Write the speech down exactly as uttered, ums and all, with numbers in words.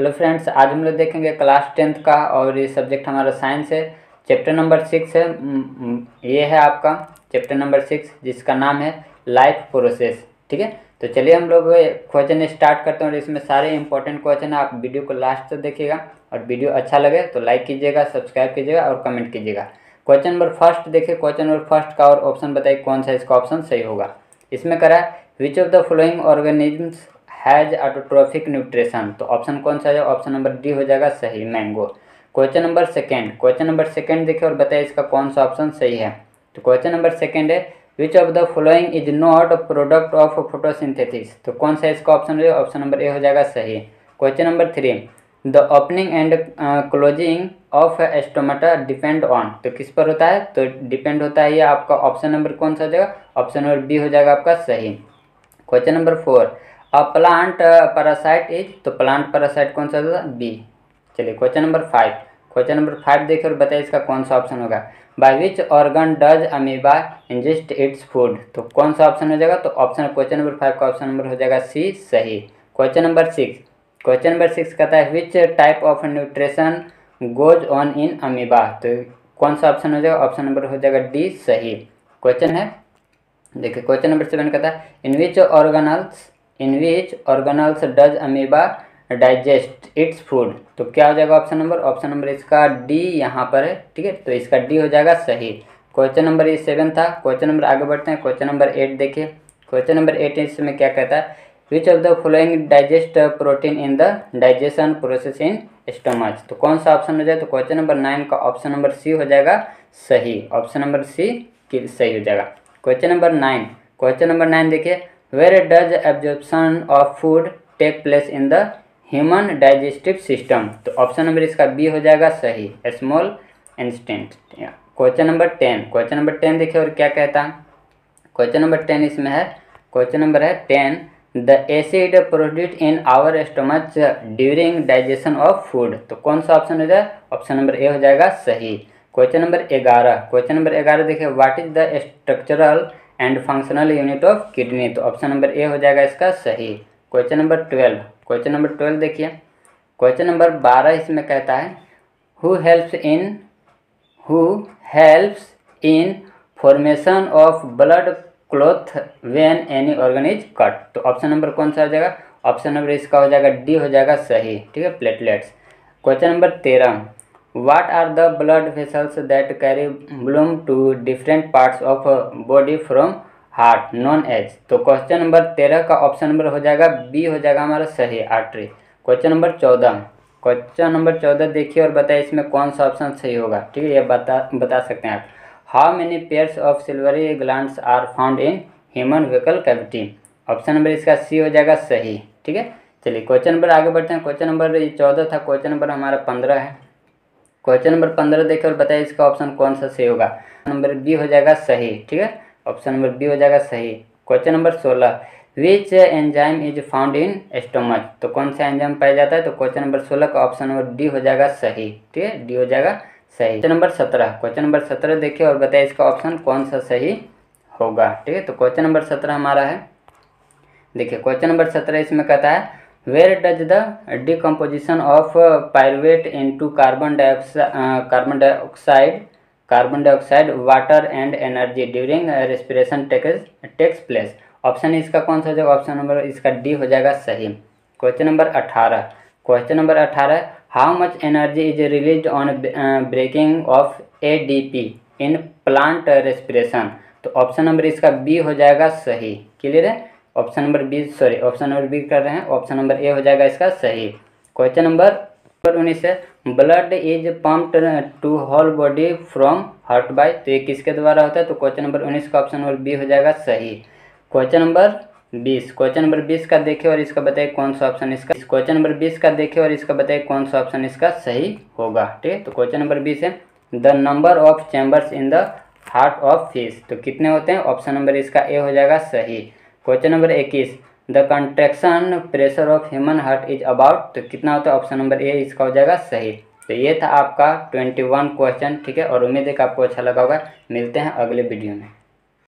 Hello friends, आज हम लोग देखेंगे क्लास टेंथ का और ये सब्जेक्ट हमारा साइंस है। चैप्टर नंबर सिक्स है। ये है आपका चैप्टर नंबर सिक्स जिसका नाम है लाइफ प्रोसेस। ठीक है, तो चलिए हम लोग क्वेश्चन स्टार्ट करते हैं और इसमें सारे इंपॉर्टेंट क्वेश्चन है। आप वीडियो को लास्ट तक देखिएगा और वीडियो अच्छा लगे तो लाइक कीजिएगा, सब्सक्राइब कीजिएगा और कमेंट कीजिएगा। क्वेश्चन नंबर फर्स्ट देखिए, क्वेश्चन नंबर फर्स्ट का और ऑप्शन बताइए कौन सा इसका ऑप्शन सही होगा। इसमें करा है which of the following organisms has autotrophic nutrition, तो ऑप्शन कौन सा है? ऑप्शन नंबर डी हो जाएगा सही, mango. Question number second question number second देखिए और बताइए इसका कौन सा ऑप्शन सही है। तो क्वेश्चन नंबर सेकंड है which of the following is not product of photosynthesis, तो कौन सा इसका ऑप्शन है? ऑप्शन नंबर ए हो जाएगा सही। Question number three the opening and closing of stomata depend on, तो किस पर होता है? तो डिपेंड होता है ये आपका ऑप्शन नंबर कौन सा हो जाएगा? ऑप्शन नंबर बी हो जाएगा आपका सही। Question number four a plant parasite is, तो प्लांट पैरासाइट कौन सा होगा? बी। चलिए question number five question number five देखिए और बताइए इसका कौन सा ऑप्शन होगा। By which organ does amoeba ingest its food, तो कौन सा ऑप्शन हो जाएगा? तो ऑप्शन क्वेश्चन नंबर फाइव का ऑप्शन नंबर हो जाएगा सी, सही। Question number six question number six कहता है which type of nutrition goes on in amoeba, तो कौन सा ऑप्शन हो जाएगा? ऑप्शन नंबर हो जाएगा डी, सही। क्वेश्चन है देखिए क्वेश्चन नंबर सेवन कहता है in which organelles in which organelles does amoeba digest its food, तो क्या हो जाएगा ऑप्शन नंबर? ऑप्शन नंबर इसका डी यहाँ पर है। ठीक है, तो इसका डी हो जाएगा सही। क्वेश्चन नंबर ये सेवन था। क्वेश्चन नंबर आगे बढ़ते हैं। क्वेश्चन नंबर एट देखिए, क्वेश्चन नंबर एट इसमें क्या कहता है which of the following digest protein in the digestion process in stomach, तो कौन सा ऑप्शन हो जाए? तो क्वेश्चन नंबर नाइन का ऑप्शन नंबर सी हो जाएगा सही, ऑप्शन नंबर सी की सही हो जाएगा। Question number nine question number nine देखिए where does absorption of food take place in the human digestive system, तो ऑप्शन नंबर इसका बी हो जाएगा सही, small instant. Question number ten question number ten देखिए और क्या कहता है। क्वेश्चन नंबर टेन इसमें है, क्वेश्चन नंबर है ten the acid produced in our stomach during digestion of food, तो कौन सा ऑप्शन हो जाए? ऑप्शन नंबर ए हो जाएगा सही। क्वेश्चन नंबर ग्यारह क्वेश्चन नंबर ग्यारह देखिए what is the structural and functional unit of kidney, तो ऑप्शन नंबर ए हो जाएगा इसका सही। Question number twelve question number twelve देखिए क्वेश्चन नंबर बारह इसमें कहता है who helps in who helps in formation of blood cloth when any organ is cut, तो ऑप्शन नंबर कौन सा हो जाएगा? ऑप्शन नंबर इसका हो जाएगा डी हो जाएगा सही। ठीक है, प्लेटलेट्स। क्वेश्चन नंबर तेरह What are the blood vessels that carry blood to different parts of body from heart known as, तो क्वेश्चन नंबर तेरह का ऑप्शन नंबर हो जाएगा बी हो जाएगा हमारा सही, आर्टरी। क्वेश्चन नंबर चौदह क्वेश्चन नंबर चौदह देखिए और बताइए इसमें कौन सा ऑप्शन सही होगा। ठीक है, ये बता बता सकते हैं आप। How many pairs of silvery glands are found in human buccal cavity, option number इसका सी हो जाएगा सही। ठीक है, चलिए क्वेश्चन नंबर आगे बढ़ते हैं। क्वेश्चन नंबर चौदह था, क्वेश्चन नंबर हमारा पंद्रह है। क्वेश्चन नंबर पंद्रह देखिए और बताइए इसका ऑप्शन कौन सा सही होगा। नंबर बी हो जाएगा सही। ठीक है, ऑप्शन नंबर बी हो जाएगा सही। क्वेश्चन नंबर सोलह which enzyme is found in stomach, तो कौन सा एंजाइम पाया जाता है? तो क्वेश्चन नंबर सोलह का ऑप्शन नंबर डी हो जाएगा सही। ठीक है, डी हो जाएगा सही। क्वेश्चन नंबर सत्रह क्वेश्चन नंबर सत्रह देखिए और बताइए इसका ऑप्शन कौन सा सही होगा। ठीक है, तो क्वेश्चन नंबर सत्रह हमारा है देखिए क्वेश्चन नंबर सत्रह इसमें कहता है Where does the decomposition of uh, pyruvate into carbon dioxide, uh, carbon dioxide, carbon dioxide, water and energy during uh, respiration takes takes place? Option इसका कौन सा हो जाएगा? ऑप्शन नंबर इसका डी हो जाएगा सही। क्वेश्चन नंबर अठारह क्वेश्चन नंबर अठारह how much energy is release on breaking of A D P in plant respiration, तो ऑप्शन नंबर इसका बी हो जाएगा सही। क्लियर है, option number B sorry option number B कर रहे हैं, ऑप्शन नंबर ए हो जाएगा इसका सही। क्वेश्चन नंबर उन्नीस है blood is pumped to whole body from heart by, तो ये किसके द्वारा होता है? तो क्वेश्चन नंबर उन्नीस का ऑप्शन नंबर बी हो जाएगा सही। क्वेश्चन नंबर बीस क्वेश्चन नंबर बीस का देखिए और इसका बताइए कौन सा ऑप्शन इसका क्वेश्चन नंबर बीस का देखिए और इसका बताइए कौन सा ऑप्शन इसका सही होगा। ठीक है, तो क्वेश्चन नंबर बीस है the number of chambers in the heart of fish, तो कितने होते हैं? ऑप्शन नंबर इसका ए हो जाएगा सही। क्वेश्चन नंबर इक्कीस the contraction pressure of human heart is about, तो कितना होता है? ऑप्शन नंबर ए इसका हो जाएगा सही। तो ये था आपका इक्कीस क्वेश्चन। ठीक है, और उम्मीद है कि आपको अच्छा लगा होगा। मिलते हैं अगले वीडियो में।